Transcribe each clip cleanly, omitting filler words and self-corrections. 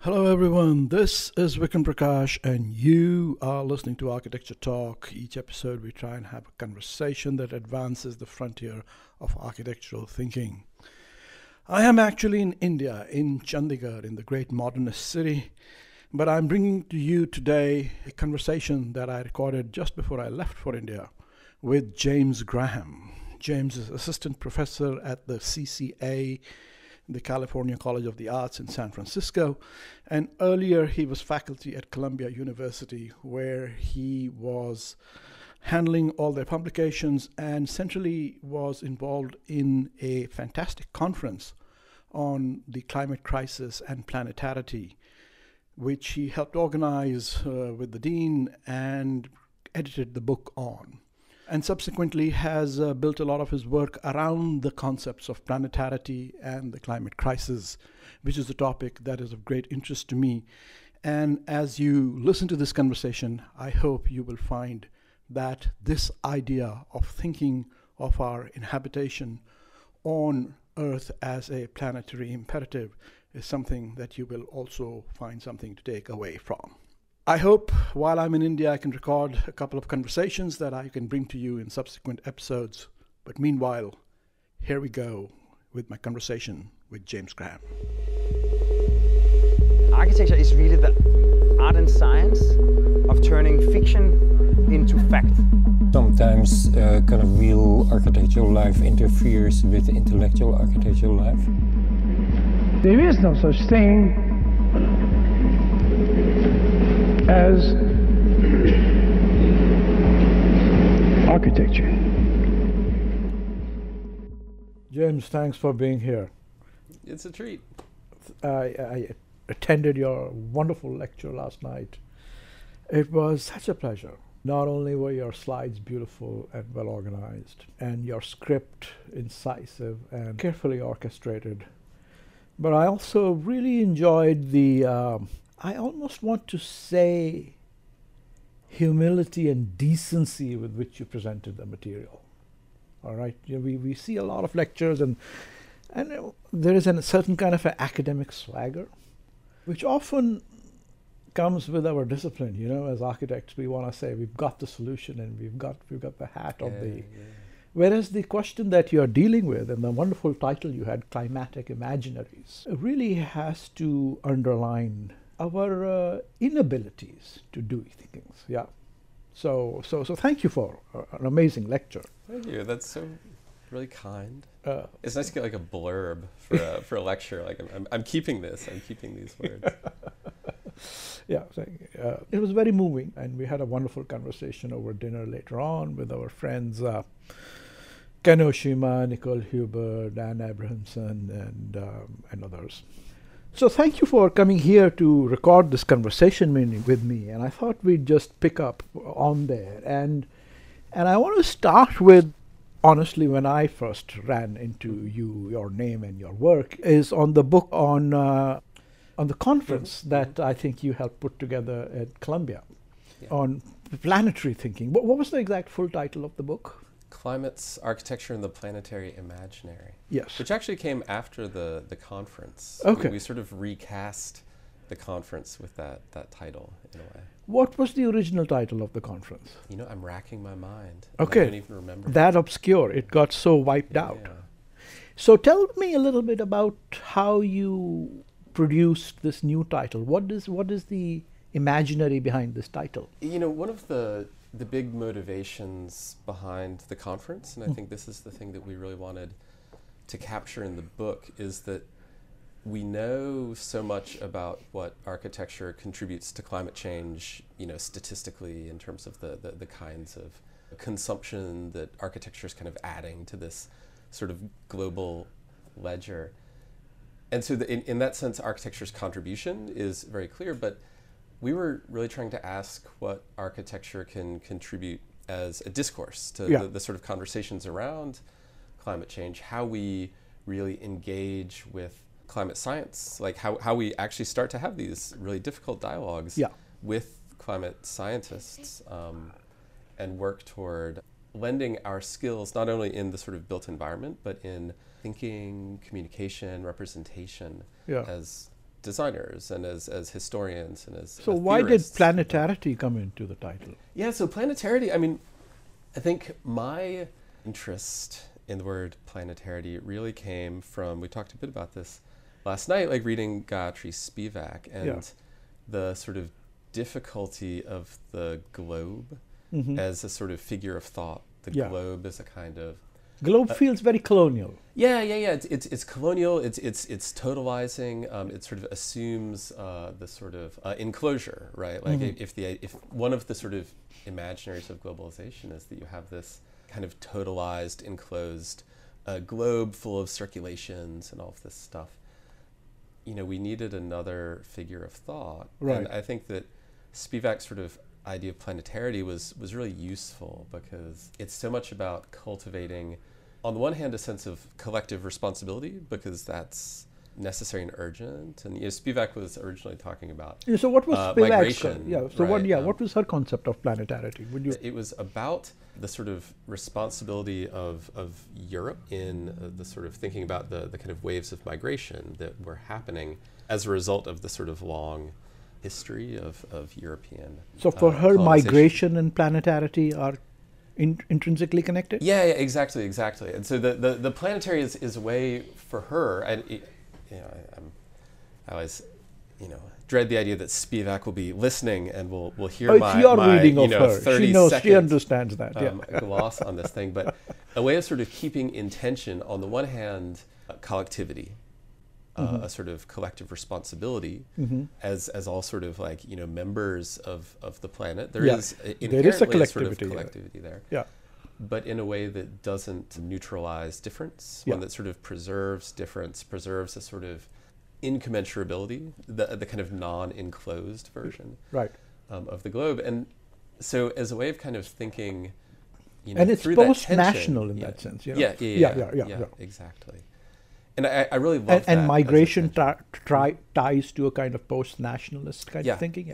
Hello, everyone. This is Vikram Prakash, and you are listening to Architecture Talk. Each episode, we try and have a conversation that advances the frontier of architectural thinking. I am actually in India, in Chandigarh, in the great modernist city, but I'm bringing to you today a conversation that I recorded just before I left for India with James Graham. James is assistant professor at the CCA, the California College of the Arts in San Francisco, and earlier he was faculty at Columbia University, where he was handling all their publications and centrally was involved in a fantastic conference on the climate crisis and planetarity, which he helped organize with the dean and edited the book on, and subsequently has built a lot of his work around the concepts of planetarity and the climate crisis, which is a topic that is of great interest to me. And as you listen to this conversation, I hope you will find that this idea of thinking of our inhabitation on Earth as a planetary imperative is something that you will also find something to take away from. I hope while I'm in India, I can record a couple of conversations that I can bring to you in subsequent episodes. But meanwhile, here we go with my conversation with James Graham. Architecture is really the art and science of turning fiction into fact. Sometimes kind of real architectural life interferes with intellectual architectural life. There is no such thing as architecture. James, thanks for being here. It's a treat. I attended your wonderful lecture last night. It was such a pleasure. Not only were your slides beautiful and well organized, and your script incisive and carefully orchestrated, but I also really enjoyed the I almost want to say humility and decency with which you presented the material. All right, we see a lot of lectures and there is a certain kind of an academic swagger, which often comes with our discipline. You know, as architects, we want to say we've got the solution and we've got the hat of the. Yeah. Whereas the question that you're dealing with, and the wonderful title you had, Climatic Imaginaries, really has to underline our inabilities to do things. Yeah. So thank you for an amazing lecture. Thank you. That's so really kind. It's nice to get like a blurb for a lecture. Like I'm keeping this. I'm keeping these words. Yeah, it was very moving, and we had a wonderful conversation over dinner later on with our friends Ken Oshima, Nicole Huber, Dan Abrahamson, and others. So thank you for coming here to record this conversation with me, and I thought we'd just pick up on there. And I want to start with, honestly, when I first ran into your name and your work, is on the book on the conference that I think you helped put together at Columbia, on planetary thinking. What was the exact full title of the book? Climate's Architecture and the Planetary Imaginary. Yes. Which actually came after the conference. Okay. We sort of recast the conference with that title in a way. What was the original title of the conference? You know, I'm racking my mind. Okay. I don't even remember. That obscure. It got so wiped out. Yeah. So tell me a little bit about how you produced this new title. What is the imaginary behind this title? You know, one of the big motivations behind the conference, and I think this is the thing that we really wanted to capture in the book, is that we know so much about what architecture contributes to climate change, you know, statistically in terms of the kinds of consumption that architecture is kind of adding to this sort of global ledger. And so in that sense, architecture's contribution is very clear, but we were really trying to ask what architecture can contribute as a discourse to the sort of conversations around climate change, how we really engage with climate science, like how we actually start to have these really difficult dialogues with climate scientists and work toward lending our skills not only in the sort of built environment, but in thinking, communication, representation as designers and as historians and as So why did theorists. planetarity come into the title? Yeah, so planetarity, I mean, I think my interest in the word planetarity really came from, we talked a bit about this last night, like reading Gayatri Spivak and the sort of difficulty of the globe as a sort of figure of thought. The globe is a kind of Globe feels very colonial. Yeah. It's colonial. It's totalizing. It sort of assumes the sort of enclosure, right? Like if one of the sort of imaginaries of globalization is that you have this kind of totalized, enclosed globe full of circulations and all of this stuff. You know, we needed another figure of thought, Right. and I think that Spivak's sort of idea of planetarity was really useful because it's so much about cultivating, on the one hand, a sense of collective responsibility because that's necessary and urgent. And Spivak was originally talking about So what was Spivak's migration. what was her concept of planetarity? Would you? It was about the sort of responsibility of Europe in the sort of thinking about the kind of waves of migration that were happening as a result of the sort of long history of European So for her, colonization. migration and planetarity are intrinsically connected? Yeah, exactly. And so the planetary is a way for her, and I always, dread the idea that Spivak will be listening and will hear It's your reading of her. 30 She knows, she seconds, understands that. gloss on this thing, but a way of sort of keeping in tension, on the one hand, collectivity, a sort of collective responsibility as all sort of like, members of the planet. There is inherently a sort of collectivity there. Yeah. But in a way that doesn't neutralize difference, one that sort of preserves difference, preserves a sort of incommensurability, the kind of non-enclosed version of the globe. And so as a way of kind of thinking, and it's through that post-national tension, in that sense. Yeah, exactly. And I really love that. And migration ties to a kind of post-nationalist kind of thinking.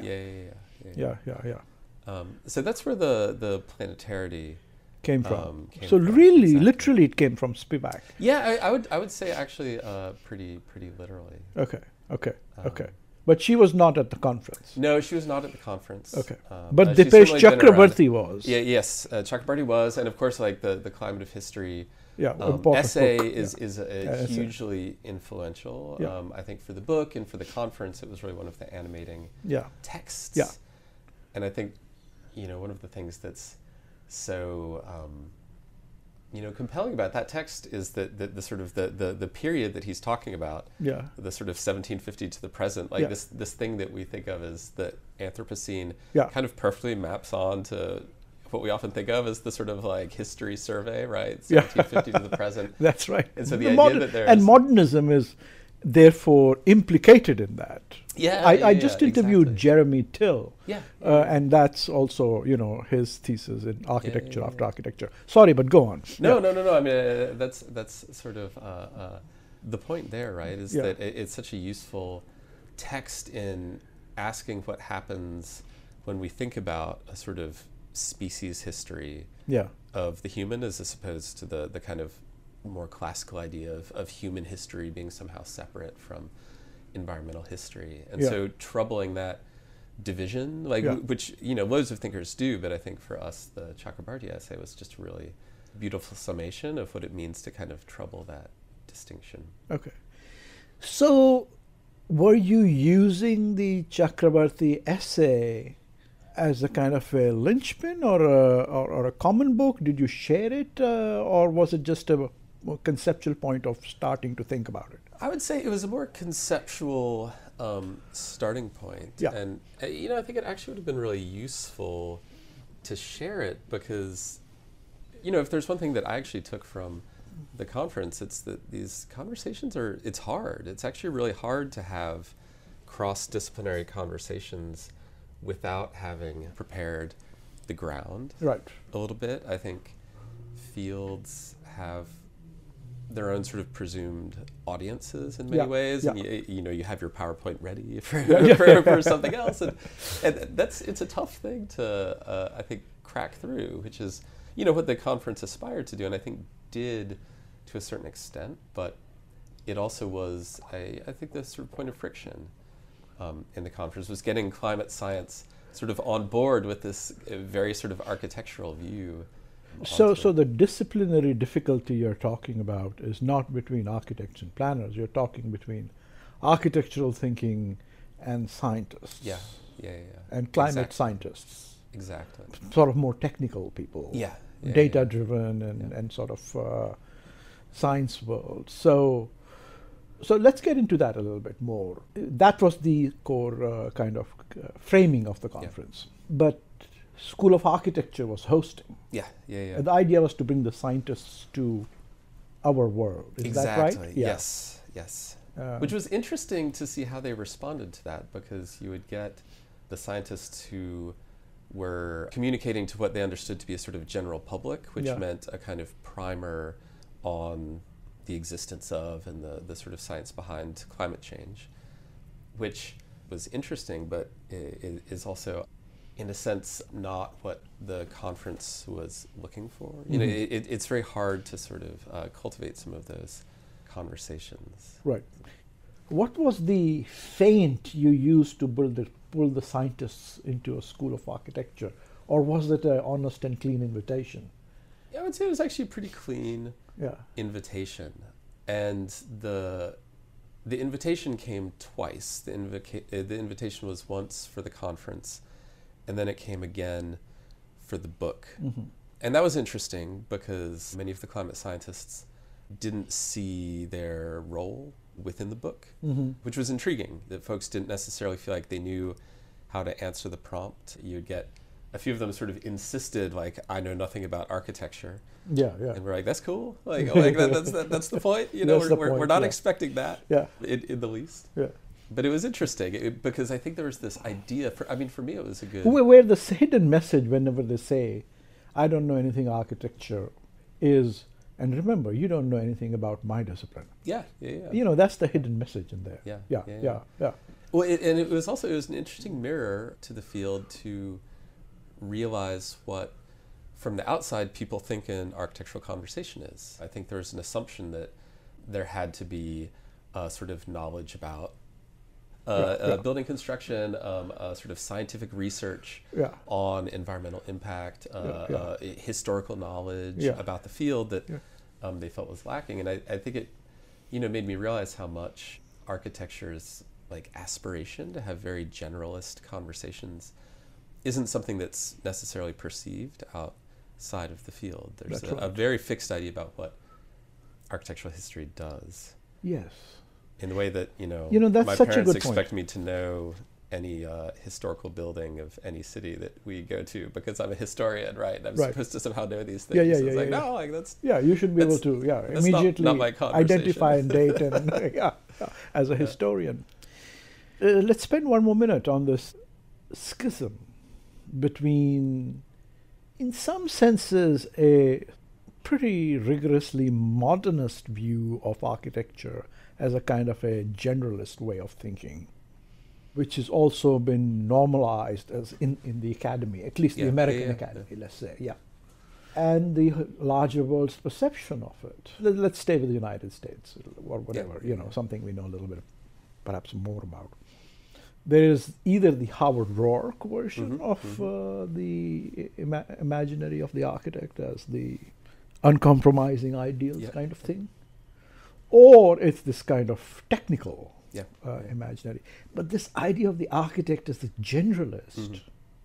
Yeah. So that's where the planetarity came from. Literally, it came from Spivak. Yeah, I would say actually pretty literally. Okay. But she was not at the conference. No, she was not at the conference. Okay. But Dipesh Chakrabarti was. Yes, Chakrabarti was, and of course, like the Climate of History essay is a hugely influential. I think for the book and for the conference, it was really one of the animating texts. Yeah. And I think, one of the things that's so compelling about that text is that the sort of the period that he's talking about, the sort of 1750 to the present, like this thing that we think of as the Anthropocene, kind of perfectly maps on to what we often think of as the sort of like history survey, right? 1750 to the present. That's right. And so the idea that there's... And modernism is therefore implicated in that. I just interviewed Jeremy Till. And that's also, his thesis in architecture after architecture. Sorry, but go on. No. I mean, that's sort of the point there, right? Is that it's such a useful text in asking what happens when we think about a sort of species history of the human as opposed to the kind of more classical idea of human history being somehow separate from environmental history. And so troubling that division, which, loads of thinkers do, but I think for us, the Chakrabarti essay was just a really beautiful summation of what it means to kind of trouble that distinction. Okay. So were you using the Chakrabarti essay as a kind of a linchpin or a common book? Did you share it or was it just a conceptual point of starting to think about it? I would say it was a more conceptual starting point. And, I think it actually would have been really useful to share it because, if there's one thing that I actually took from the conference, it's that these conversations it's hard. It's actually really hard to have cross-disciplinary conversations without having prepared the ground a little bit. I think fields have their own sort of presumed audiences in many ways, and you have your PowerPoint ready for something else, and it's a tough thing to I think crack through, which is what the conference aspired to do, and I think did to a certain extent, but it also was I think the sort of point of friction. in the conference, was getting climate science sort of on board with this very sort of architectural view. So the disciplinary difficulty you're talking about is not between architects and planners. You're talking between architectural thinking and scientists. Yeah. And climate Exactly. scientists. Exactly. Sort of more technical people. Yeah. Data-driven and sort of science world. So let's get into that a little bit more. That was the core kind of framing of the conference. But School of Architecture was hosting. Yeah. And the idea was to bring the scientists to our world. Is that right? Exactly. Yes. Which was interesting to see how they responded to that, because you would get the scientists who were communicating to what they understood to be a sort of general public, which meant a kind of primer on the existence of and the sort of science behind climate change, which was interesting, but is also, in a sense, not what the conference was looking for. You know, it's very hard to sort of cultivate some of those conversations. Right. What was the feint you used to pull the scientists into a School of Architecture, or was it an honest and clean invitation? Yeah, I would say it was actually a pretty clean invitation, and the invitation came twice. The invitation was once for the conference, and then it came again for the book. And that was interesting because many of the climate scientists didn't see their role within the book, which was intriguing, that folks didn't necessarily feel like they knew how to answer the prompt. You'd get a few of them sort of insisted, like, I know nothing about architecture. Yeah. And we're like, that's cool. Like that's the point. You know, we're not expecting that in the least. Yeah. But it was interesting because I think there was this idea, for me it was a good... Where the hidden message, whenever they say, I don't know anything architecture, is, and remember, you don't know anything about my discipline. Yeah. You know, that's the hidden message in there. Yeah. Well, it was an interesting mirror to the field to realize what, from the outside, people think an architectural conversation is. I think there's an assumption that there had to be a sort of knowledge about building construction, sort of scientific research on environmental impact, historical knowledge about the field that they felt was lacking. And I think it, made me realize how much architecture's like aspiration to have very generalist conversations isn't something that's necessarily perceived outside of the field. There's a very fixed idea about what architectural history does. Yes. In the way that, that's my such parents a good expect point. me to know any historical building of any city that we go to because I'm a historian, right? I'm supposed to somehow know these things. It's like, no, like that's... Yeah, you should be able to, immediately not my identify and date and, as a historian. Let's spend one more minute on this schism between, in some senses, a pretty rigorously modernist view of architecture as a kind of a generalist way of thinking, which has also been normalized as in the academy, at least the American academy, let's say, and the larger world's perception of it. Let's stay with the United States or whatever, something we know a little bit, perhaps more about. There is either the Howard Roark version of the imaginary of the architect as the uncompromising ideals kind of thing, or it's this kind of technical imaginary. But this idea of the architect as the generalist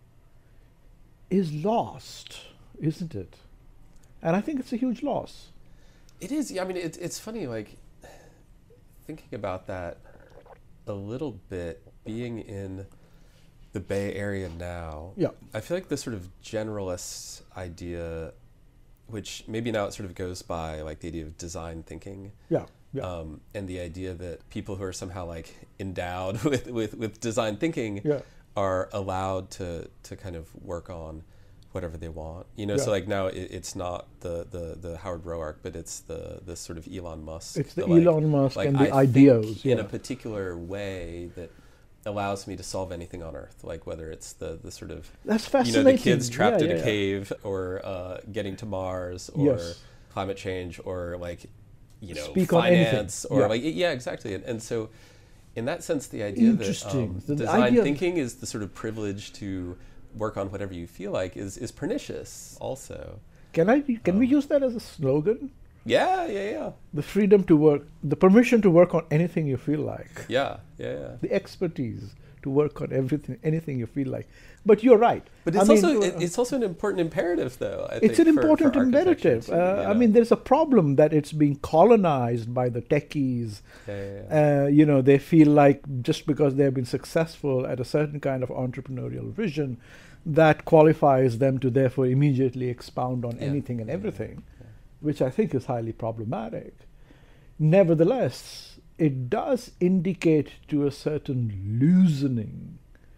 is lost, isn't it? And I think it's a huge loss. It is. I mean, it's funny, like, thinking about that a little bit, being in the Bay Area now, I feel like this sort of generalist idea, which maybe now it sort of goes by like the idea of design thinking, and the idea that people who are somehow like endowed with design thinking are allowed to kind of work on whatever they want, So like now it's not the Howard Roark, but it's the sort of Elon Musk. It's the Elon Musk and the ideals in a particular way that allows me to solve anything on Earth, like whether it's the sort of that's fascinating. The kids trapped in a cave, or getting to Mars, or climate change, or like Speak finance, on or like exactly. And so in that sense, the idea Interesting. that The design idea of- thinking is the sort of privilege to work on whatever you feel like is pernicious also. Can we use that as a slogan? Yeah. The freedom to work, the permission to work on anything you feel like, Yeah. the expertise to work on anything you feel like. But you're right. But I it's mean, it's also an important imperative, though. I it's think, an for important architecture imperative. too, you I know? mean, there's a problem that it's being colonized by the techies. Yeah. You know, they feel like just because they've been successful at a certain kind of entrepreneurial vision, that qualifies them to therefore immediately expound on Yeah. anything and Yeah. everything, which I think is highly problematic. Nevertheless, it does indicate to a certain loosening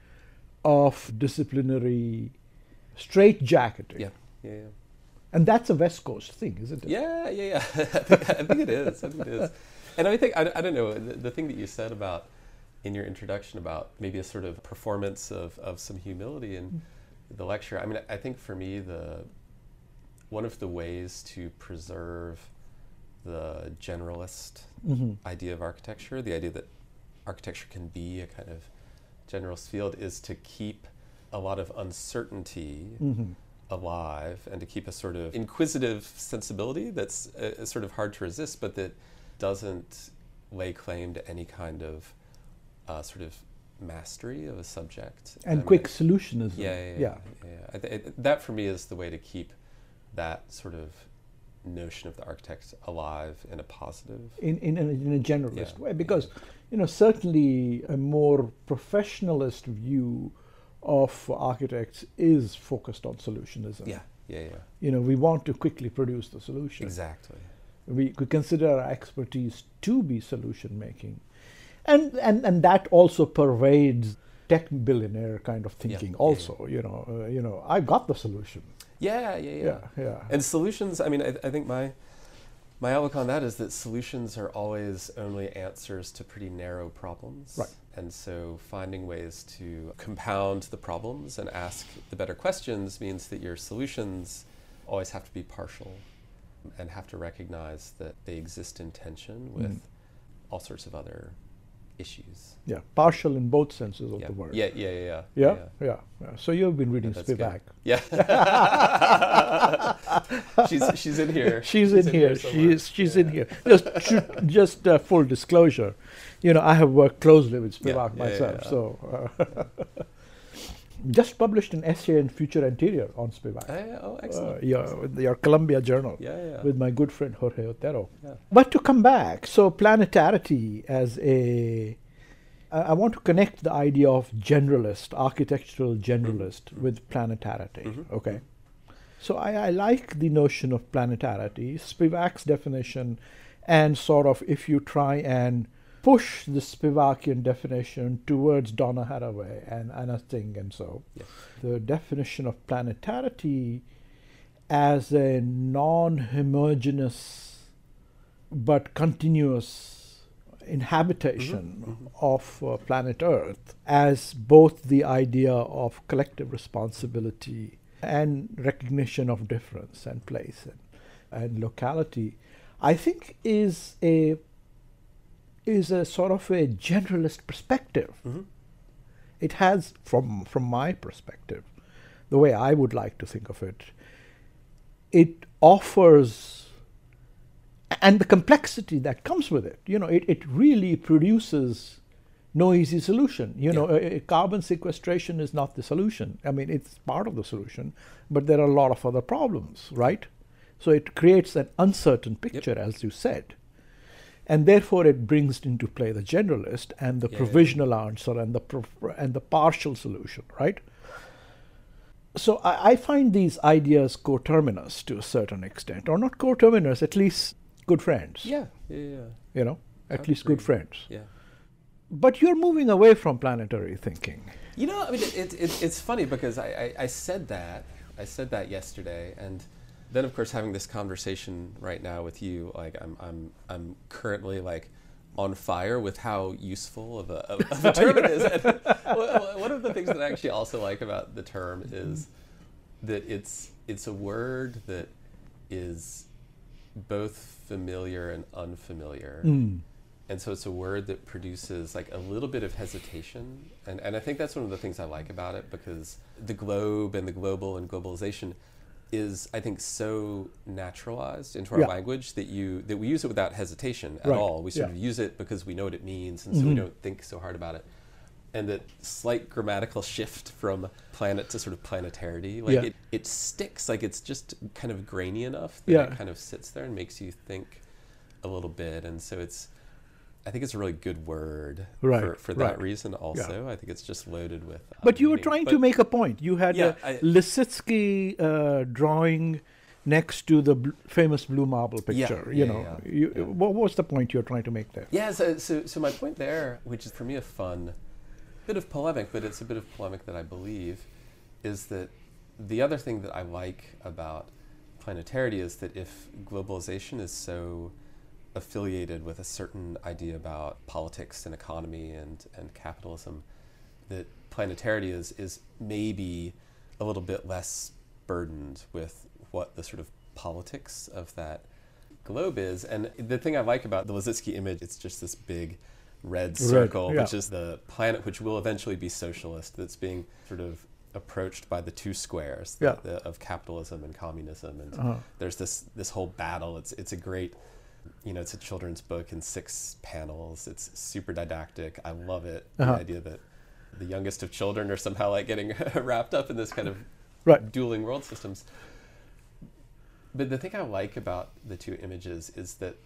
of disciplinary straitjacketing. Yeah. And that's a West Coast thing, isn't it? Yeah. I think it is. And I think, I don't know, the thing that you said about, in your introduction, about maybe a sort of performance of some humility in the lecture, I mean, I think for me, one of the ways to preserve the generalist idea of architecture, the idea that architecture can be a kind of generalist field, is to keep a lot of uncertainty alive and to keep a sort of inquisitive sensibility that's sort of hard to resist, but that doesn't lay claim to any kind of sort of mastery of a subject. And quick solutionism. Yeah. That for me is the way to keep that sort of notion of the architect alive in a positive, in a generalist way, because you know, certainly a more professionalist view of architects is focused on solutionism. Yeah. You know, we want to quickly produce the solution. Exactly. We consider our expertise to be solution making, and that also pervades tech billionaire kind of thinking. You know, I've got the solution. Yeah. And solutions, I mean, I think my outlook on that is that solutions are always only answers to pretty narrow problems. Right. And so finding ways to compound the problems and ask the better questions means that your solutions always have to be partial and have to recognize that they exist in tension with all sorts of other issues. Yeah, partial in both senses of the word. Yeah. So you've been reading That's Spivak. good. Yeah. she's in here. She's in here. Just full disclosure, you know, I have worked closely with Spivak myself. So just published an essay in Future Interior on Spivak. Oh, excellent. Your Columbia Journal. Yeah. With my good friend Jorge Otero. Yeah. But to come back, so planetarity I want to connect the idea of architectural generalist with planetarity. Okay. So I like the notion of planetarity, Spivak's definition, and sort of if you try and push the Spivakian definition towards Donna Haraway and Anna Singh and so. Yes. The definition of planetarity as a non-homogeneous but continuous inhabitation of planet Earth, as both the idea of collective responsibility and recognition of difference and place and locality, I think is a sort of a generalist perspective. It has, from my perspective, the way I would like to think of it, it offers, and the complexity that comes with it, you know, it really produces no easy solution. You know, carbon sequestration is not the solution. I mean, it's part of the solution, but there are a lot of other problems, right? So it creates an uncertain picture, as you said. And therefore, it brings into play the generalist and the provisional answer and the partial solution, right? So I find these ideas coterminous to a certain extent, or not coterminous, at least good friends. Yeah. You know, at least good friends. Yeah. But you're moving away from planetary thinking. You know, I mean, it's funny because I said that yesterday, and then of course having this conversation right now with you, like I'm currently like on fire with how useful of a term it is. And one of the things that I actually also like about the term is that it's a word that is both familiar and unfamiliar. And so it's a word that produces like a little bit of hesitation. And I think that's one of the things I like about it, because the globe and the global and globalization is, I think, so naturalized into our Yeah. language that we use it without hesitation at Right. all. We sort Yeah. of use it because we know what it means, and so we don't think so hard about it. And that slight grammatical shift from planet to sort of planetarity, like Yeah. it sticks, like it's just kind of grainy enough that Yeah. it kind of sits there and makes you think a little bit. And so I think it's a really good word Right, for that right. reason also. I think it's just loaded with But you were meaning. trying But- to make a point. You had Yeah, a Lissitzky drawing next to the famous blue marble picture. What was the point you're trying to make there? Yeah, so my point there, which is for me a fun bit of polemic, but it's a bit of polemic that I believe, is that the other thing that I like about Planetarity is that if globalization is so affiliated with a certain idea about politics and economy and capitalism, that Planetarity is maybe a little bit less burdened with what the sort of politics of that globe is. And the thing I like about the Lissitzky image, it's just this big red circle, yeah. which is the planet which will eventually be socialist, that's being sort of approached by the two squares Yeah. of capitalism and communism. And there's this whole battle. It's a great, it's a children's book in 6 panels. It's super didactic. I love it. The idea that the youngest of children are somehow like getting wrapped up in this kind of Right. dueling world systems. But the thing I like about the two images is that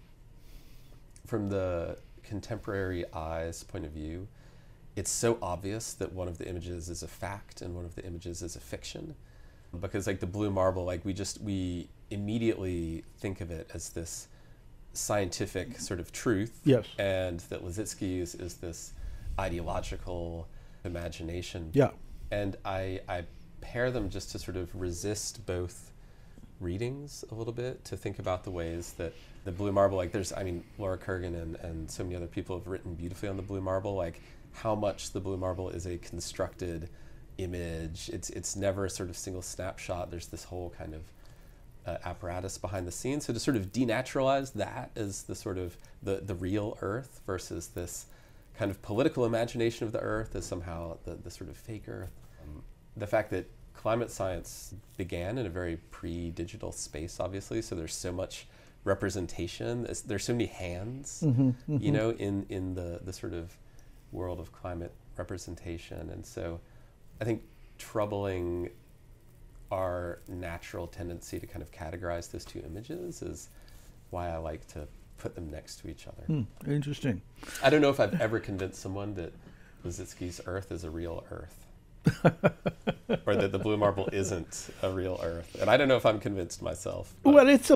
from the contemporary eye's point of view, it's so obvious that one of the images is a fact and one of the images is a fiction. Because like the blue marble, like we immediately think of it as this scientific sort of truth. Yes. And that Lissitzky's is this ideological imagination. Yeah. And I pair them just to sort of resist both readings a little bit, to think about the ways that the blue marble, like Laura Kurgan and so many other people have written beautifully on the blue marble, like how much the blue marble is a constructed image. It's never a sort of single snapshot. There's this whole kind of apparatus behind the scenes. So to sort of denaturalize that as the sort of the real Earth versus this kind of political imagination of the Earth as somehow the sort of fake Earth. The fact that climate science began in a very pre-digital space, obviously, so there's so much representation. There's so many hands, in the sort of world of climate representation. And so I think troubling our natural tendency to kind of categorize those two images is why I like to put them next to each other. Interesting. I don't know if I've ever convinced someone that Lissitzky's Earth is a real Earth. Or that the blue marble isn't a real Earth. And I don't know if I'm convinced myself. Well, it's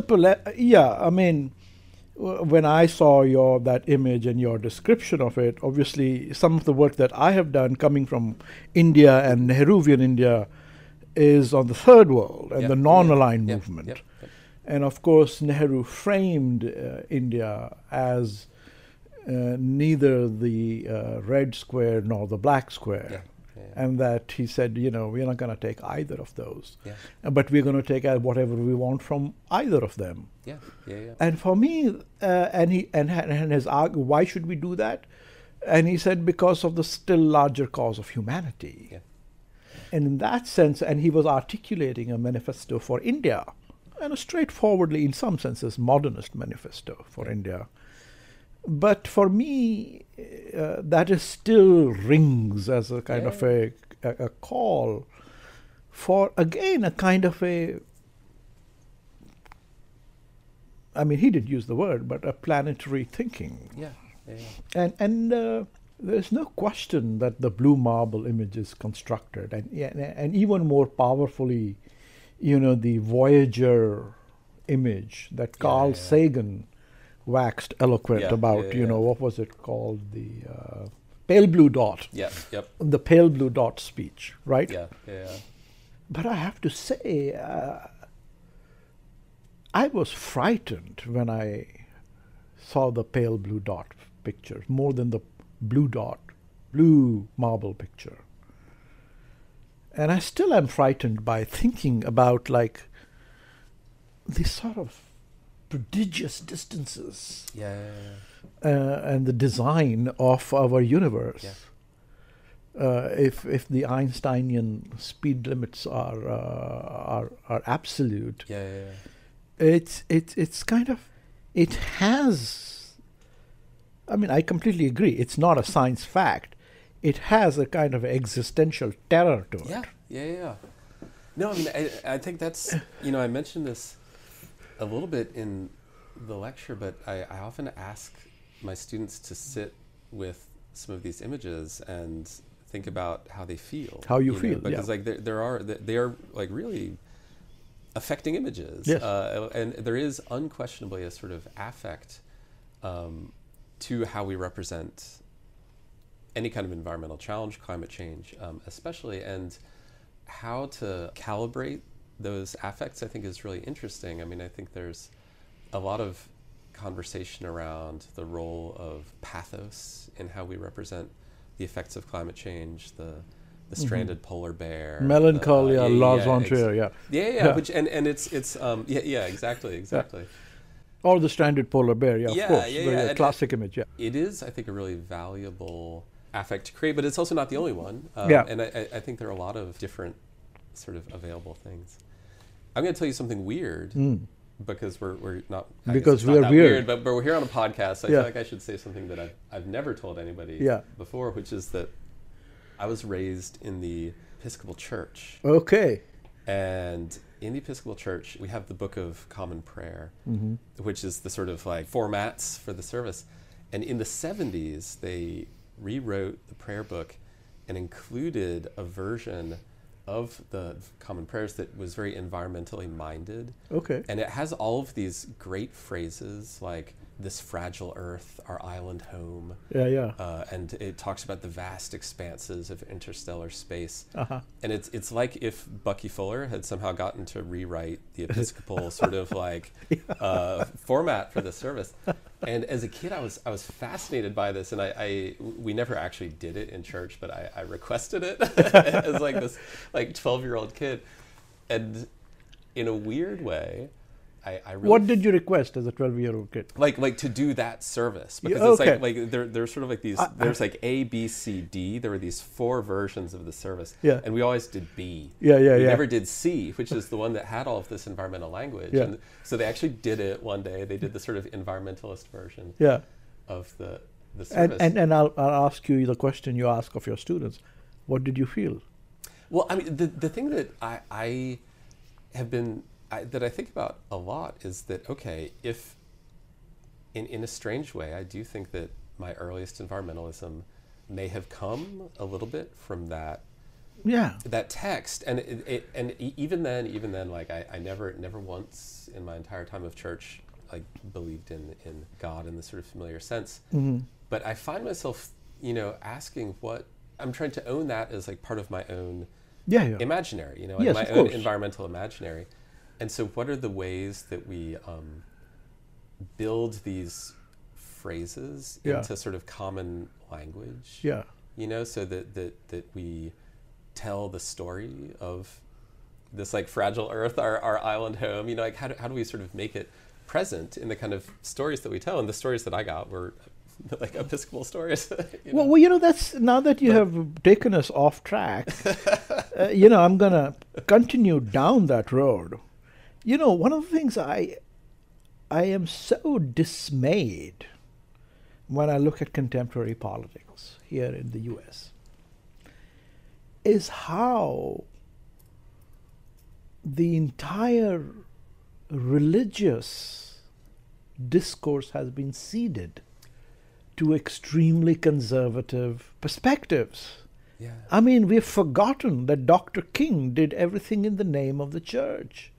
when I saw that image and your description of it, obviously some of the work that I have done coming from India and Nehruvian India is on the third world and the non-aligned movement. Yep. And of course, Nehru framed India as neither the red square nor the black square. Yeah. And that he said, we're not going to take either of those. Yeah. But we're going to take whatever we want from either of them. Yeah. And for me, and his why should we do that? And he said, because of the still larger cause of humanity. Yeah. And in that sense, and he was articulating a manifesto for India, and a straightforwardly, in some senses, modernist manifesto for India. But for me, that is still rings as a kind of a call for, again, a kind of he did use the word, but a planetary thinking. Yeah. And there's no question that the blue marble image is constructed, and even more powerfully, the Voyager image that Carl Sagan waxed eloquent about, what was it called? The pale blue dot. Yep. The pale blue dot speech, right? Yeah. But I have to say, I was frightened when I saw the pale blue dot picture, more than the blue marble picture. And I still am frightened by thinking about, like, this sort of prodigious distances Yeah. and the design of our universe. Yeah. If the Einsteinian speed limits are absolute, Yeah. it's kind of, it has. I mean, I completely agree. It's not a science fact. It has a kind of existential terror to it. Yeah. No, I mean, I think that's, I mentioned this a little bit in the lecture, but I often ask my students to sit with some of these images and think about how they feel. How you feel, because like they are like really affecting images. Yes. And there is unquestionably a sort of affect to how we represent any kind of environmental challenge, climate change, especially, and how to calibrate those affects, I think, is really interesting. I mean, I think there's a lot of conversation around the role of pathos in how we represent the effects of climate change, the stranded polar bear, Melancholia, Lars von Trier, yeah. Which and it's exactly. Or the stranded polar bear, of course, the classic image. Yeah, it is, I think, a really valuable affect to create, but it's also not the only one. And I think there are a lot of different sort of available things. I'm going to tell you something weird. Because we're not, because we are weird, but we're here on a podcast. So I feel like I should say something that I've never told anybody before, which is that I was raised in the Episcopal Church. Okay. And in the Episcopal Church, we have the Book of Common Prayer, which is the sort of like formats for the service. And in the 70s, they rewrote the prayer book and included a version of the Common Prayers that was very environmentally minded. Okay. And it has all of these great phrases like this fragile earth, our island home. And it talks about the vast expanses of interstellar space. And it's like if Bucky Fuller had somehow gotten to rewrite the Episcopal sort of like format for the service. And as a kid, I was fascinated by this, and we never actually did it in church, but I requested it as like this like 12-year-old kid, and in a weird way, I really what did you request as a 12-year-old kid? Like to do that service, because it's like there's sort of like these there's like A, B, C, D. There were these 4 versions of the service, and we always did B. We never did C, which is the one that had all of this environmental language. And so they actually did it one day. They did the sort of environmentalist version of the service. And I'll ask you the question you ask of your students. What did you feel? Well, I mean, the thing that I have been that I think about a lot is that, okay, if in a strange way, I do think that my earliest environmentalism may have come a little bit from that text, and even then, like I never once in my entire time of church like believed in God in the sort of familiar sense. But I find myself, asking what I'm trying to own that as like part of my own imaginary, like my own environmental imaginary. And so what are the ways that we build these phrases into sort of common language? So that we tell the story of this like fragile earth, our island home, like how do we sort of make it present in the kind of stories that we tell? And the stories that I got were like Episcopal stories. Well, that's, now that you have taken us off track, I'm going to continue down that road. One of the things I am so dismayed when I look at contemporary politics here in the U.S. is how the entire religious discourse has been ceded to extremely conservative perspectives. I mean, we've forgotten that Dr. King did everything in the name of the church.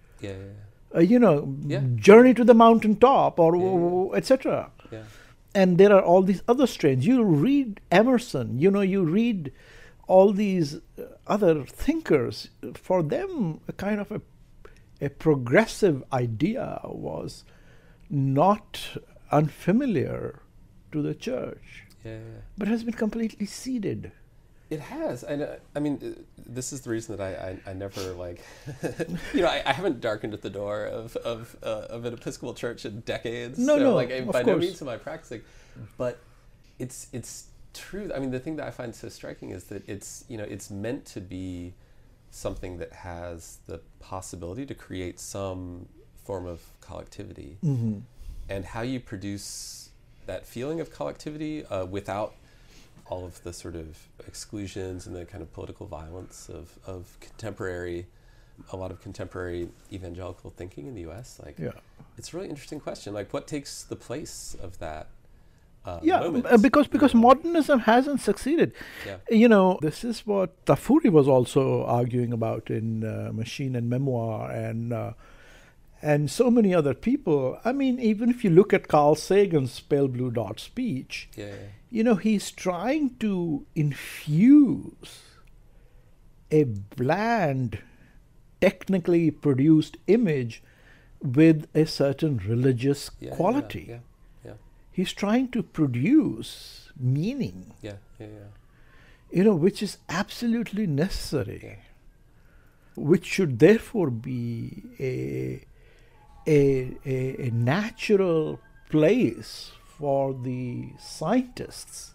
Journey to the mountaintop, or etc. And there are all these other strains. You read Emerson, you read all these other thinkers. For them, a kind of a progressive idea was not unfamiliar to the church, but has been completely ceded It has. I mean, this is the reason that I never like, you know, I haven't darkened at the door of an Episcopal church in decades. No, like of by no course. means am I practicing, but it's true. I mean, the thing that I find so striking is that it's meant to be something that has the possibility to create some form of collectivity, and how you produce that feeling of collectivity without all of the sort of exclusions and the kind of political violence of a lot of contemporary evangelical thinking in the U.S. Like, it's a really interesting question. Like, what takes the place of that moment? Because modernism hasn't succeeded. Yeah. You know, this is what Tafuri was also arguing about in Machine and Memoir, and so many other people. I mean, even if you look at Carl Sagan's Pale Blue Dot speech, you know, he's trying to infuse a bland, technically produced image with a certain religious quality. Yeah. He's trying to produce meaning, you know, which is absolutely necessary, which should therefore be a natural place for the scientists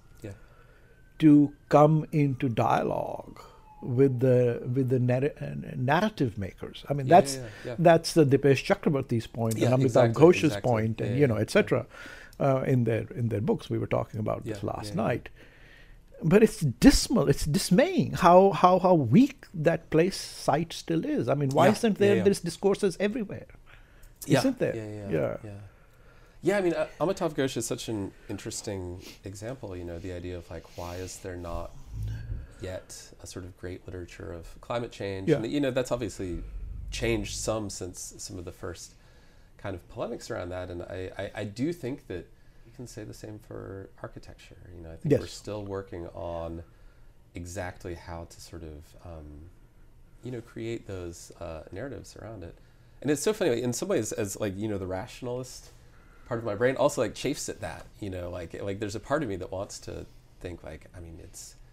to come into dialogue with the narrative makers. I mean, that's the Dipesh Chakrabarty's point, and Amitav Ghosh's point, and you know, etc. In their books. We were talking about this last night. But it's dismal, it's dismaying how weak that place site still is. I mean, why isn't there there's discourses everywhere? Isn't there? Yeah, I mean, Amitav Ghosh is such an interesting example, you know, the idea of like, why is there not yet a sort of great literature of climate change? And, you know, that's obviously changed some since some of the first kind of polemics around that. And I do think that you can say the same for architecture. You know, I think we're still working on exactly how to sort of, you know, create those narratives around it. And it's so funny, in some ways, as like, you know, the rationalist part of my brain also like chafes at that, you know, like there's a part of me that wants to think like, I mean,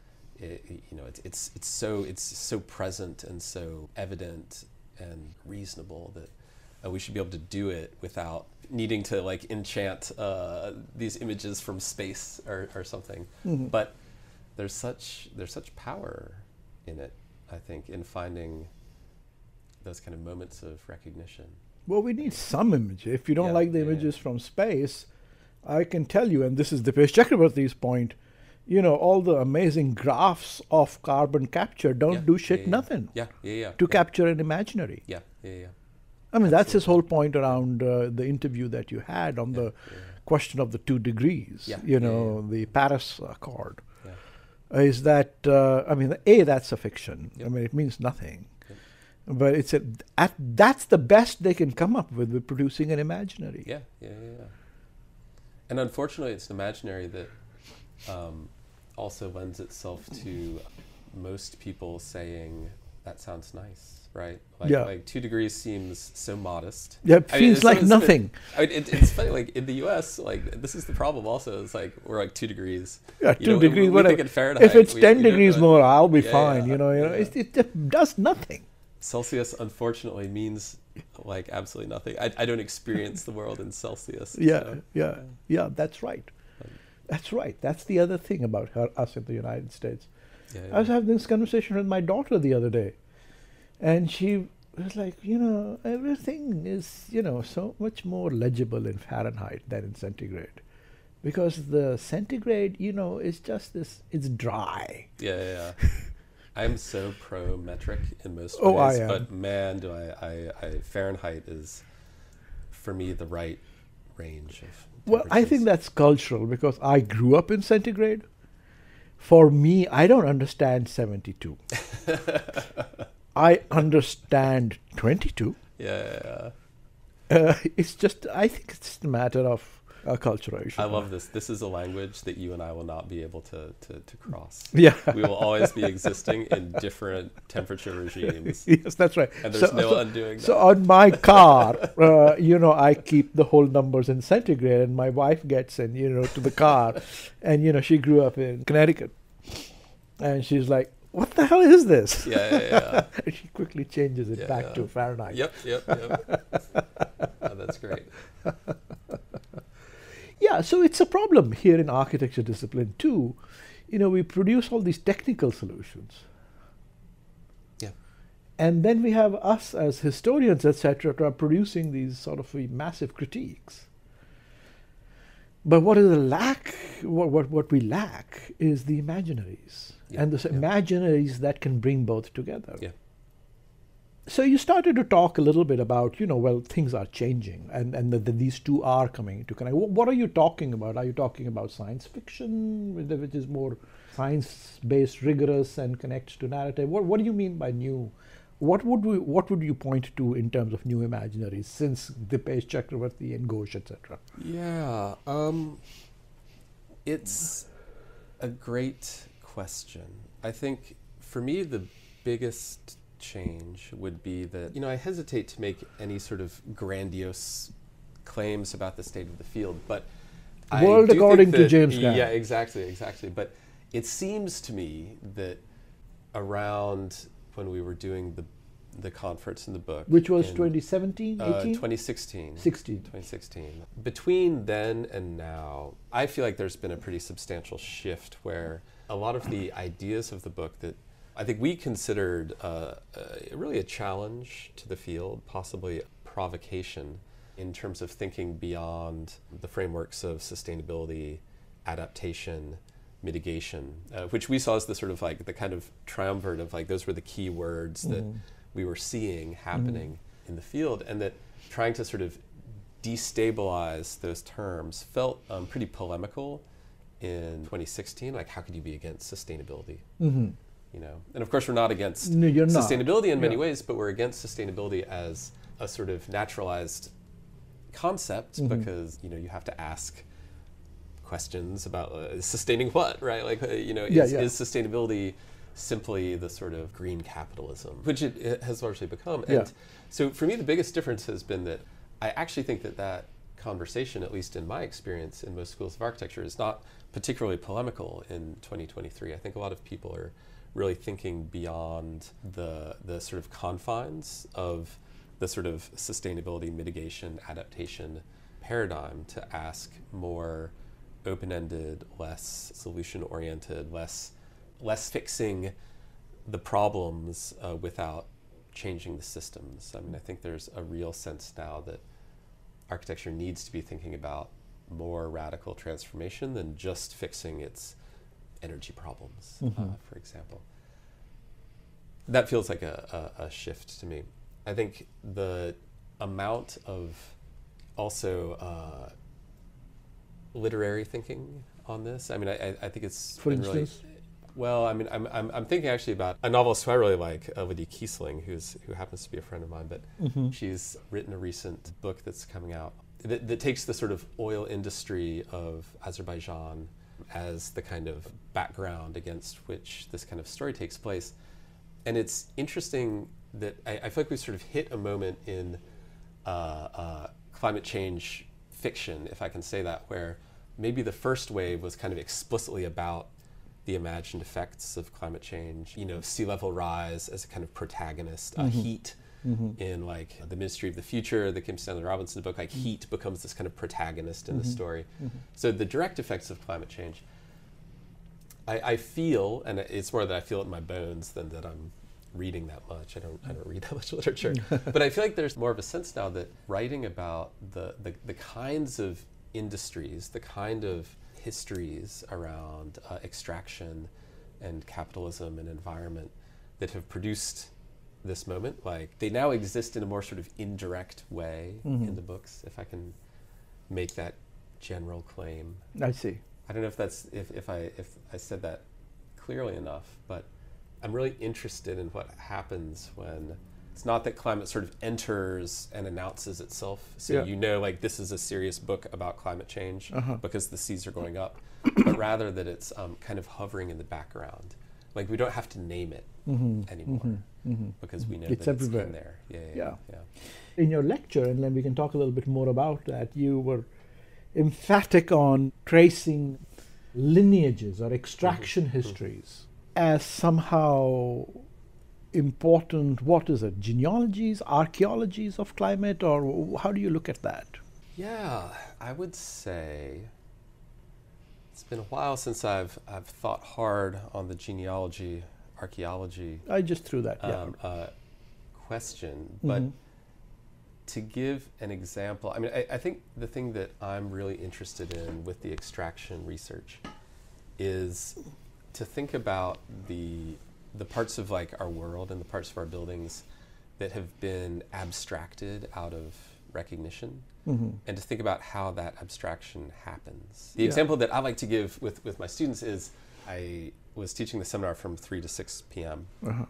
it's so present and so evident and reasonable that we should be able to do it without needing to like enchant these images from space or something. But there's such power in it, I think, in finding those kind of moments of recognition. Well, we need some image. If you don't like the images from space, I can tell you, and this is Dipesh Chakrabarty's point, you know, all the amazing graphs of carbon capture don't do shit nothing to capture an imaginary. I mean, that's his whole point around the interview that you had on the question of the 2 degrees, you know, the Paris Accord. Is that, I mean, that's a fiction. I mean, it means nothing. But it's that's the best they can come up with producing an imaginary. And unfortunately, it's an imaginary that also lends itself to most people saying, that sounds nice, right? Like 2 degrees seems so modest. It feels like nothing. It's funny, like in the US, like this is the problem also, it's like we're like 2 degrees. 2 degrees, whatever. If it's 10 degrees more, I'll be fine, you know. It just does nothing. Celsius, unfortunately, means like absolutely nothing. I don't experience the world in Celsius. That's right. That's right. That's the other thing about us in the United States. I was having this conversation with my daughter the other day, and she was like, you know, everything is, you know, so much more legible in Fahrenheit than in centigrade. Because the centigrade, you know, is just this, it's dry. I'm so pro metric in most ways, I am. But man, do I Fahrenheit is, for me, the right range of Well, I think that's cultural because I grew up in centigrade. For me, I don't understand 72. I understand 22. It's just, I think it's just a matter of acculturation. I love this. This is a language that you and I will not be able to cross. We will always be existing in different temperature regimes. Yes, that's right. And there's no undoing that. So on my car, you know, I keep the whole numbers in centigrade, and my wife gets in, you know, to the car, and, you know, she grew up in Connecticut. And she's like, what the hell is this? Yeah. And she quickly changes it back to Fahrenheit. Yep. Oh, that's great. Yeah, so it's a problem here in architecture discipline too. We produce all these technical solutions. Yeah. And then we have us as historians, etc., are producing these sort of massive critiques. But what is a lack? What we lack is the imaginaries, and the imaginaries that can bring both together. Yeah. So you started to talk a little bit about, things are changing, and that these two are coming into connect. What are you talking about? Are you talking about science fiction, which is more science-based, rigorous, and connects to narrative? What do you mean by new? What would you point to in terms of new imaginaries since Dipesh Chakravarti and Ghosh, etc.? Yeah, it's a great question. I think for me the biggest change would be that, I hesitate to make any sort of grandiose claims about the state of the field, but world I do according think to that, James Graham. Yeah, exactly. But it seems to me that around when we were doing the conference in the book, which was 2017, 18? 2016. 2016. Between then and now, I feel like there's been a pretty substantial shift where a lot of the ideas of the book that I think we considered really a challenge to the field, possibly a provocation in terms of thinking beyond the frameworks of sustainability, adaptation, mitigation, which we saw as the sort of like the kind of triumvirate of like those were the key words that we were seeing happening in the field, and that trying to sort of destabilize those terms felt pretty polemical in 2016. Like, how could you be against sustainability? And of course we're not against sustainability in many ways, but we're against sustainability as a sort of naturalized concept because you have to ask questions about sustaining what, right? Like is sustainability simply the sort of green capitalism, which it has largely become? And so for me the biggest difference has been that I actually think that conversation, at least in my experience in most schools of architecture, is not particularly polemical in 2023. I think a lot of people are really thinking beyond the sort of confines of the sort of sustainability, mitigation, adaptation paradigm to ask more open-ended, less solution-oriented, less fixing the problems without changing the systems. I mean, I think there's a real sense now that architecture needs to be thinking about more radical transformation than just fixing its energy problems, for example. That feels like a shift to me. I think the amount of also literary thinking on this, I mean, I think it's for instance, really, well, I mean, I'm thinking actually about a novelist who I really like, Lydia Kiesling, who happens to be a friend of mine, but she's written a recent book that's coming out that takes the sort of oil industry of Azerbaijan as the kind of background against which this kind of story takes place. And it's interesting that I feel like we sort of hit a moment in climate change fiction, if I can say that, where maybe the first wave was kind of explicitly about the imagined effects of climate change, sea level rise as a kind of protagonist, heat in like the Ministry of the Future, the Kim Stanley Robinson book, like heat becomes this kind of protagonist in the story. So the direct effects of climate change, I feel, and it's more that I feel it in my bones than that I'm reading that much. I don't read that much literature, but I feel like there's more of a sense now that writing about the kinds of industries, the kind of histories around extraction and capitalism and environment that have produced this moment, like they now exist in a more sort of indirect way in the books, if I can make that general claim. I see. I don't know if that's if I said that clearly enough, but I'm really interested in what happens when it's not that climate sort of enters and announces itself, so like this is a serious book about climate change because the seas are going up, but rather that it's kind of hovering in the background. Like we don't have to name it anymore because we know it's that everywhere. It's in there. Yeah. In your lecture, and then we can talk a little bit more about that, you were emphatic on tracing lineages or extraction histories as somehow important, what is it, genealogies, archaeologies of climate, or how do you look at that? Yeah, I would say it's been a while since I've thought hard on the genealogy, archaeology I just threw that. question, but to give an example, I mean, I think the thing that I'm really interested in with the extraction research is to think about the parts of like our world and the parts of our buildings that have been abstracted out of recognition, and to think about how that abstraction happens. The example that I like to give with my students is I was teaching the seminar from 3 to 6 p.m.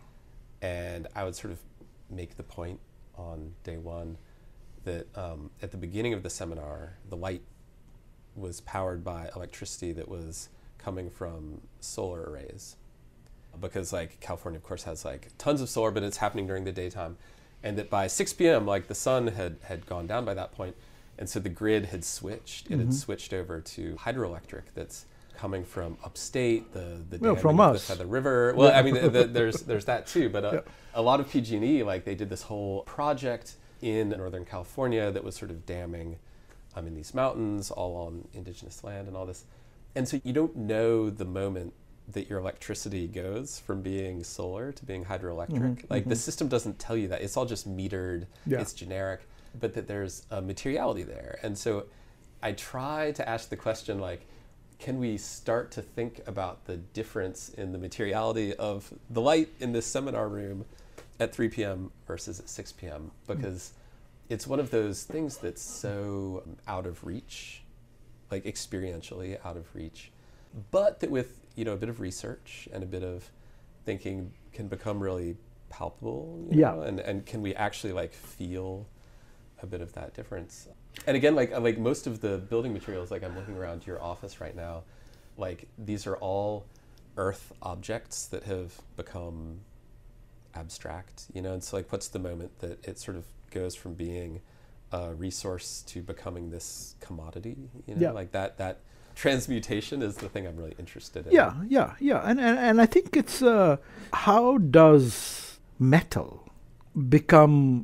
And I would sort of make the point on day one that at the beginning of the seminar, the light was powered by electricity that was coming from solar arrays. Because like California, of course, has like tons of solar, but it's happening during the daytime. And that by 6 p.m., like the sun had gone down by that point. And so the grid had switched. It had switched over to hydroelectric that's coming from upstate, the dam from beneath us. the Feather River. Well, I mean, there's that too. But a lot of PG&E, like they did this whole project in Northern California that was sort of damming in these mountains, all on indigenous land and all this. And so you don't know the moment that your electricity goes from being solar to being hydroelectric. Like the system doesn't tell you that. It's all just metered, it's generic, but that there's a materiality there. And so I try to ask the question like, can we start to think about the difference in the materiality of the light in this seminar room at 3 p.m. versus at 6 p.m. Because it's one of those things that's so out of reach, like experientially out of reach, but that with a bit of research and a bit of thinking can become really palpable. You know? And can we actually like feel a bit of that difference? And again, like most of the building materials, like I'm looking around your office right now, like these are all earth objects that have become abstract, and so like what's the moment that it sort of goes from being a resource to becoming this commodity, like that transmutation is the thing I'm really interested in. And I think it's how does metal become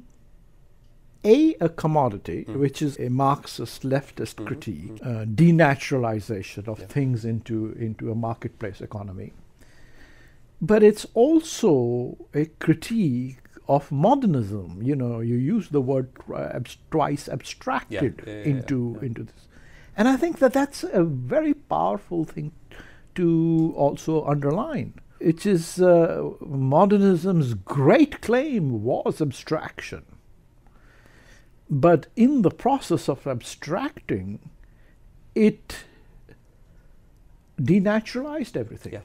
a commodity, which is a Marxist leftist critique, denaturalization of things into a marketplace economy. But it's also a critique of modernism. You use the word twice, abstracted into this. And I think that that's a very powerful thing to also underline. It is modernism's great claim was abstraction. But in the process of abstracting, it denaturalized everything.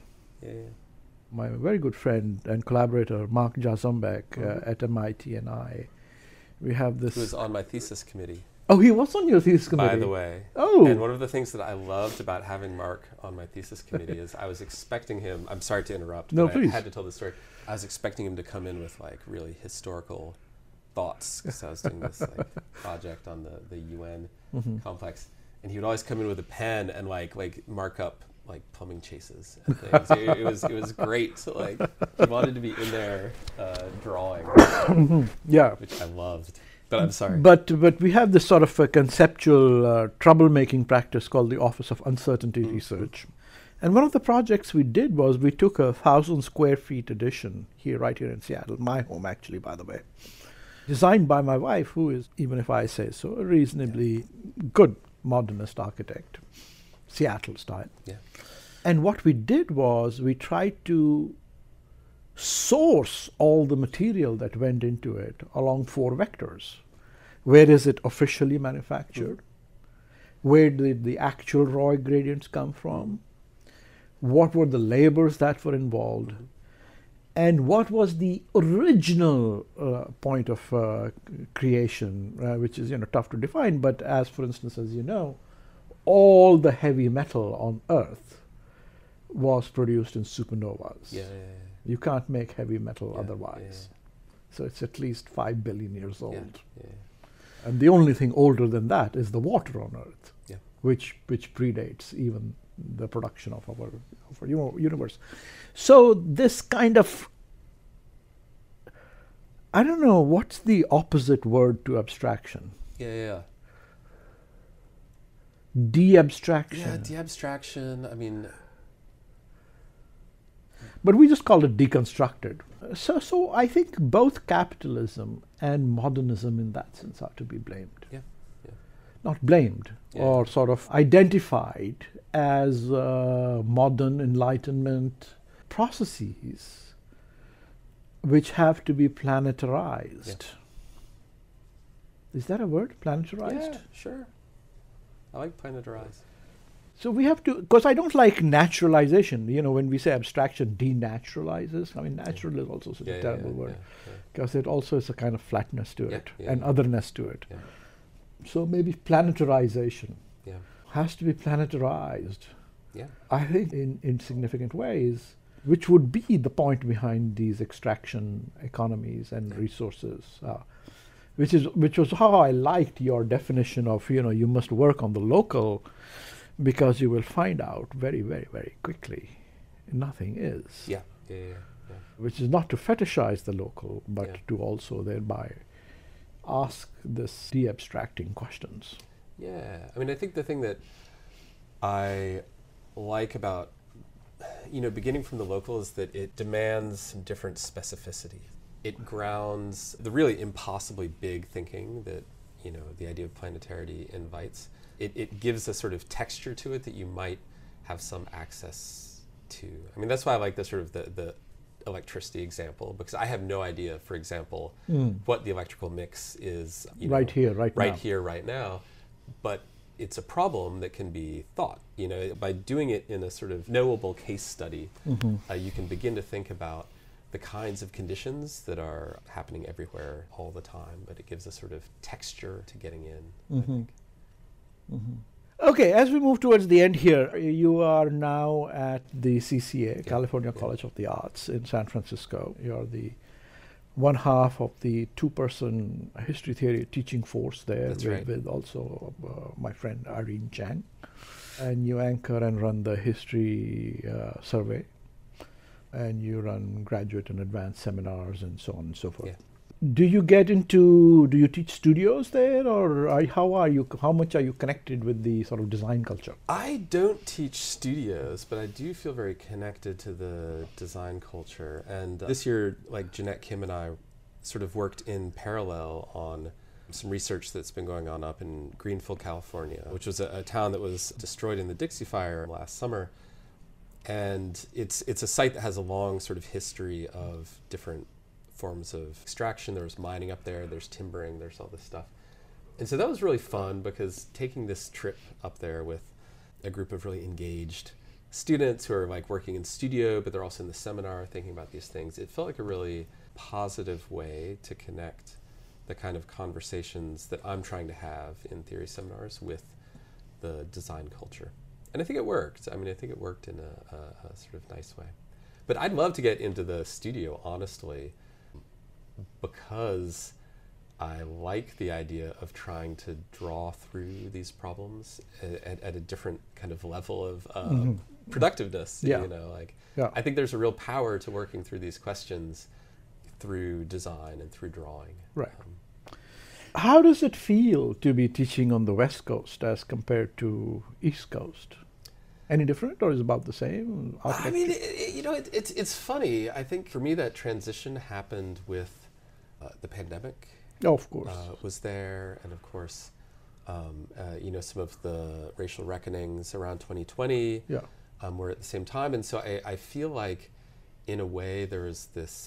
My very good friend and collaborator, Mark Jazombek, at MIT, and we have this... Who was on my thesis committee. Oh, he was on your thesis committee? By the way. Oh. And one of the things that I loved about having Mark on my thesis committee is I was expecting him... I'm sorry to interrupt, no, but please. I had to tell this story. I was expecting him to come in with like really historical thoughts, because I was doing this like project on the UN complex, and he would always come in with a pen and like mark up like plumbing chases and things. it was great. So, like he wanted to be in there drawing, which I loved. But I'm sorry. But we have this sort of a conceptual troublemaking practice called the Office of Uncertainty Research. And one of the projects we did was we took a 1,000 square feet addition right here in Seattle, my home actually, by the way, designed by my wife, who is, even if I say so, a reasonably good modernist architect, Seattle style. And what we did was we tried to source all the material that went into it along 4 vectors. Where is it officially manufactured? Where did the actual raw gradients come from? What were the labors that were involved? And what was the original point of creation, which is tough to define, but as for instance, as you know, all the heavy metal on Earth was produced in supernovas. You can't make heavy metal otherwise. So it's at least 5 billion years old. And the only thing older than that is the water on Earth, which predates even the production of our universe. So this kind of, I don't know, what's the opposite word to abstraction? Yeah. De-abstraction. Yeah, de-abstraction. I mean, but we just call it deconstructed. So I think both capitalism and modernism in that sense are to be blamed. Yeah. Not blamed, Yeah. or sort of identified as modern Enlightenment processes which have to be planetarized. Is that a word? Planetarized? Yeah, sure. I like planetarize. So we have to, because I don't like naturalization. When we say abstraction denaturalizes, I mean, natural is also such a terrible word, because it also is a kind of flatness to it and otherness to it. Yeah. So maybe planetarization Yeah. has to be planetarized, Yeah. I think, in significant ways, which would be the point behind these extraction economies and resources, which was how I liked your definition of, you must work on the local, because you will find out very, very, very quickly nothing is. Yeah. Which is not to fetishize the local, but to also thereby ask this de-abstracting questions. Yeah. I mean, I think the thing that I like about, beginning from the local is that it demands some different specificity. It grounds the really impossibly big thinking that, the idea of Planetary invites. It gives a sort of texture to it that you might have some access to. I mean, that's why I like the sort of the electricity example, because I have no idea, for example, what the electrical mix is right here, right now. But it's a problem that can be thought. By doing it in a sort of knowable case study, you can begin to think about the kinds of conditions that are happening everywhere all the time, but it gives a sort of texture to getting in, I think. Okay, as we move towards the end here, you are now at the CCA, California College of the Arts in San Francisco. You're the one half of the two-person history theory teaching force there. That's right. With also my friend Irene Chang. And you anchor and run the history survey. And you run graduate and advanced seminars and so on and so forth. Yeah. Do you teach studios there, or how much are you connected with the sort of design culture? I don't teach studios, but I do feel very connected to the design culture. And this year, like Jeanette Kim and I sort of worked in parallel on some research that's been going on up in Greenfield, California, which was a town that was destroyed in the Dixie Fire last summer. And it's a site that has a long sort of history of different forms of extraction. There's mining up there, there's timbering, there's all this stuff. And so that was really fun, because taking this trip up there with a group of really engaged students who are like working in studio, but they're also in the seminar thinking about these things, it felt like a really positive way to connect the kind of conversations that I'm trying to have in theory seminars with the design culture. And I think it worked. I mean, I think it worked in a sort of nice way. But I'd love to get into the studio, honestly, because I like the idea of trying to draw through these problems at a different kind of level of productiveness. I think there's a real power to working through these questions through design and through drawing. Right. How does it feel to be teaching on the West Coast as compared to East Coast? Any different, or is it about the same? I mean, it's funny. I think for me that transition happened with the pandemic. Oh, of course. Was there, and of course, some of the racial reckonings around 2020 were at the same time. And so I feel like, in a way, there is this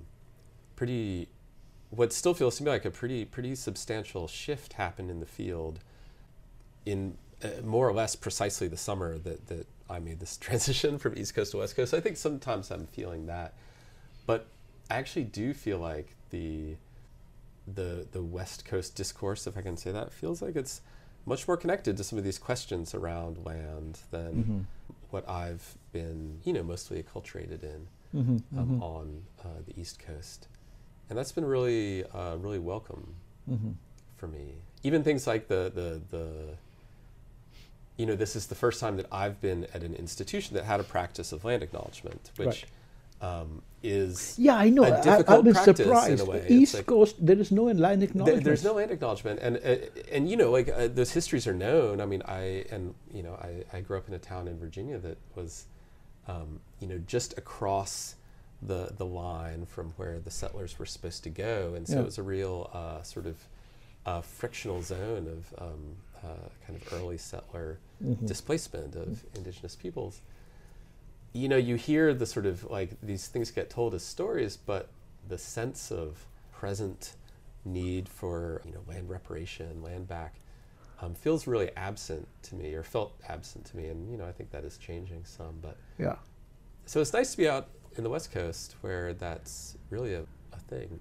what still feels to me like a pretty substantial shift happened in the field in more or less precisely the summer that I made this transition from East Coast to West Coast. So I think sometimes I'm feeling that, but I actually do feel like the West Coast discourse, if I can say that, feels like it's much more connected to some of these questions around land than what I've been, mostly acculturated in on the East Coast. And that's been really, really welcome for me. Even things like the this is the first time that I've been at an institution that had a practice of land acknowledgement, which is I know. a difficult I've been practice surprised. in a way. East Coast, there is no land acknowledgement. There's no land acknowledgement, and those histories are known. I mean, I grew up in a town in Virginia that was, just across the line from where the settlers were supposed to go, and so it was a real sort of frictional zone of kind of early settler displacement of indigenous peoples. You hear the sort of like these things get told as stories, but the sense of present need for land reparation, land back, feels really absent to me, or felt absent to me, and I think that is changing some. But so it's nice to be out in the West Coast where that's really a thing.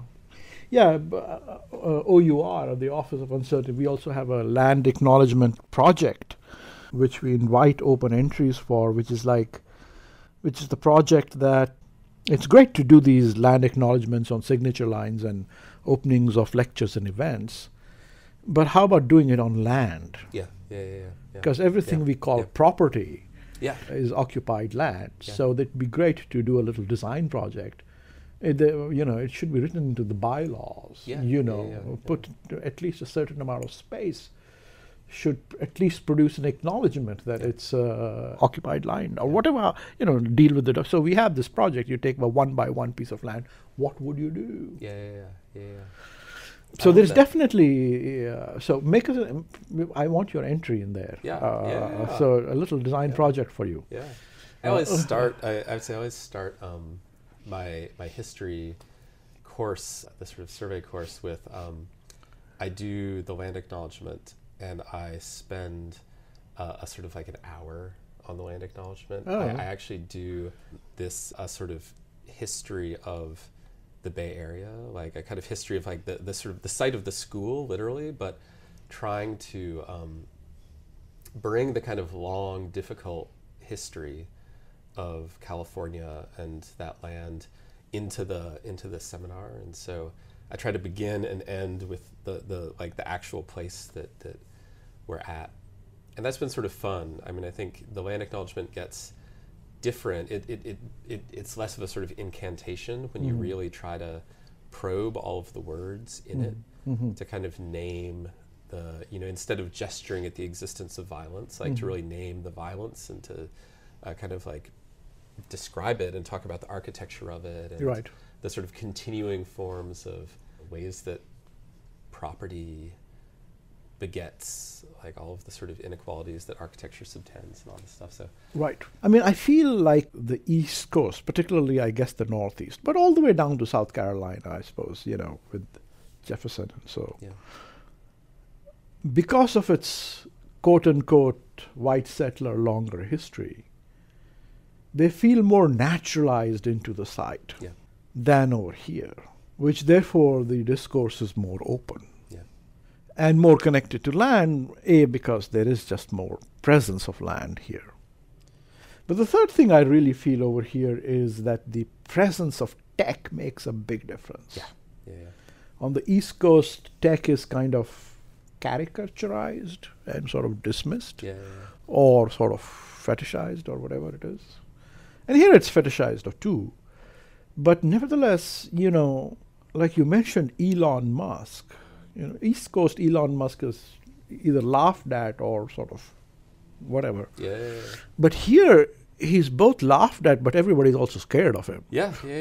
OUR, the Office of Uncertainty, we also have a land acknowledgement project, which we invite open entries for, which is the project that it's great to do these land acknowledgements on signature lines and openings of lectures and events, but how about doing it on land? Because everything we call property is occupied land. So that'd be great to do a little design project. It should be written into the bylaws. Put at least a certain amount of space should at least produce an acknowledgement that it's occupied land or whatever. Deal with it. So we have this project. You take a 1-by-1 piece of land. What would you do? So there's definitely so make us. I want your entry in there. So a little design project for you. I always start. I would say I always start my history course, the sort of survey course, with I do the land acknowledgement, and I spend a sort of like an hour on the land acknowledgement. I actually do this sort of history of the Bay Area, like a kind of history of like the sort of the site of the school, literally, but trying to bring the kind of long, difficult history of California and that land into the seminar. And so I try to begin and end with the actual place that we're at, and that's been sort of fun. I mean, I think the land acknowledgement gets different. It's less of a sort of incantation when you really try to probe all of the words in it to kind of name the, instead of gesturing at the existence of violence, to really name the violence and to kind of like describe it and talk about the architecture of it and the sort of continuing forms of ways that property begets like all of the sort of inequalities that architecture subtends and all this stuff. So I mean, I feel like the East Coast, particularly I guess the Northeast, but all the way down to South Carolina, I suppose, with Jefferson and so. Because of its quote unquote white settler longer history, they feel more naturalized into the site than over here, which therefore the discourse is more open and more connected to land, because there is just more presence of land here. But the third thing I really feel over here is that the presence of tech makes a big difference. On the East Coast, tech is kind of caricaturized and sort of dismissed or sort of fetishized or whatever it is. And here it's fetishized too. But nevertheless, like you mentioned, Elon Musk, East Coast Elon Musk is either laughed at or sort of whatever. But here he's both laughed at, but everybody's also scared of him.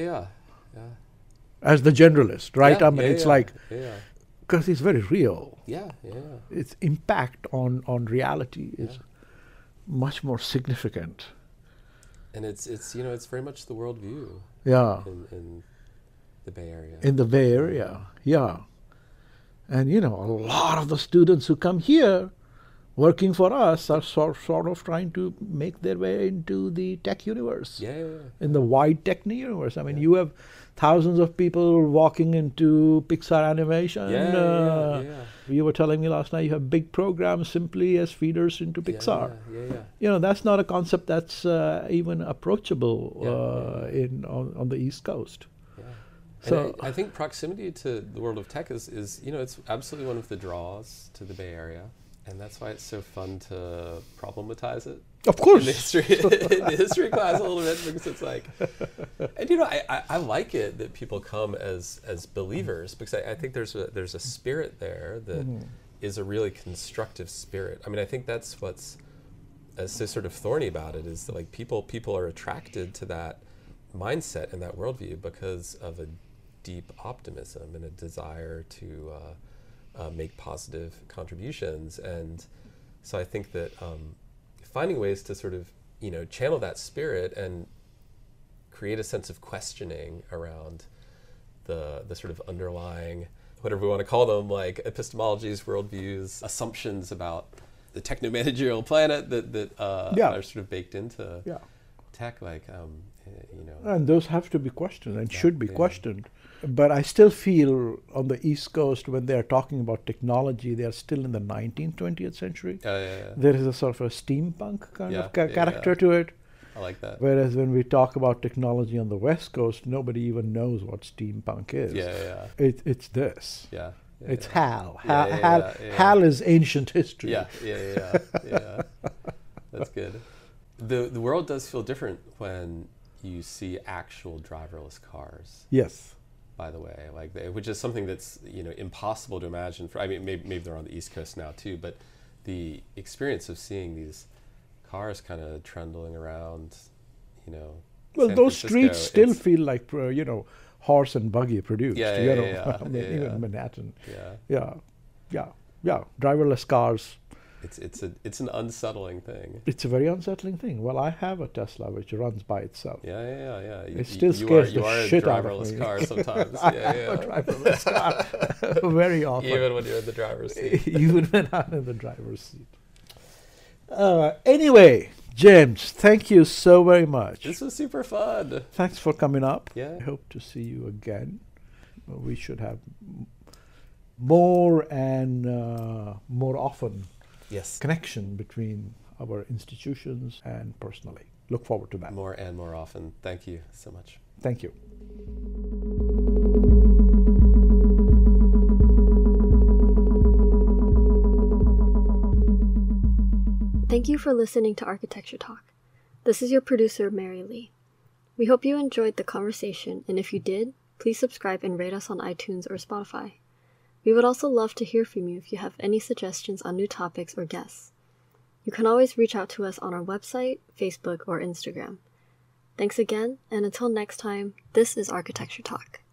As the generalist, right? It's like, because he's very real. Its impact on reality is much more significant. And it's very much the worldview. In the Bay Area. In the Bay Area, And, a lot of the students who come here working for us are sort of trying to make their way into the tech universe. In the wide tech universe. I mean, you have thousands of people walking into Pixar animation. You were telling me last night you have big programs simply as feeders into Pixar. That's not a concept that's even approachable on the East Coast. So I think proximity to the world of tech is it's absolutely one of the draws to the Bay Area, And that's why it's so fun to problematize it. Of course. In the history class a little bit, because it's like, and you know, I like it that people come as believers, because I think there's a spirit there that is a really constructive spirit. I mean, I think that's what's so sort of thorny about it, is that like people are attracted to that mindset and that worldview because of a deep optimism and a desire to make positive contributions. And so I think that finding ways to sort of, you know, channel that spirit and create a sense of questioning around the sort of underlying, whatever we want to call them, like epistemologies, worldviews, assumptions about the techno-managerial planet that are sort of baked into tech, like, you know. And those have to be questioned and should be questioned. But I still feel on the East Coast, when they're talking about technology, they're still in the 19th, 20th century. There is a sort of a steampunk kind of character to it. I like that. Whereas when we talk about technology on the West Coast, nobody even knows what steampunk is. It's this. It's HAL. HAL is ancient history. That's good. The world does feel different when you see actual driverless cars. Yes. By the way, like, which is something that's, you know, impossible to imagine. I mean, maybe they're on the East Coast now too, but the experience of seeing these cars kind of trundling around, you know. Well, San those Francisco, streets still feel like, you know, horse and buggy produced. Even Manhattan. Driverless cars. It's an unsettling thing. It's a very unsettling thing. Well, I have a Tesla which runs by itself. It still scares the shit out of me. You are a driverless car sometimes. I am a driverless car very often. Even when you're in the driver's seat. Even when I'm in the driver's seat. Anyway, James, thank you so very much. This was super fun. Thanks for coming up. Yeah. I hope to see you again. We should have more and more often connection between our institutions and personally. Look forward to that. More and more often. Thank you so much. Thank you. Thank you for listening to Architecture Talk. This is your producer, Mary Lee. We hope you enjoyed the conversation, and if you did, please subscribe and rate us on iTunes or Spotify. We would also love to hear from you if you have any suggestions on new topics or guests. You can always reach out to us on our website, Facebook, or Instagram. Thanks again, and until next time, this is Architecture Talk.